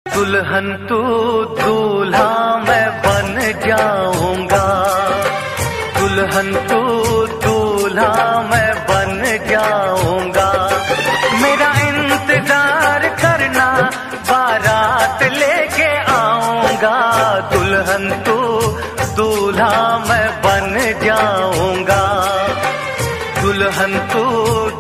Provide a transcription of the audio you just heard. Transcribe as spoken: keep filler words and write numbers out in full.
दुल्हन तू दूल्हा मैं बन जाऊंगा, दुल्हन तू दूल्हा मैं बन जाऊंगा। मेरा इंतजार करना बारात लेके आऊंगा, दुल्हन तू दूल्हा मैं बन जाऊंगा, दुल्हन तू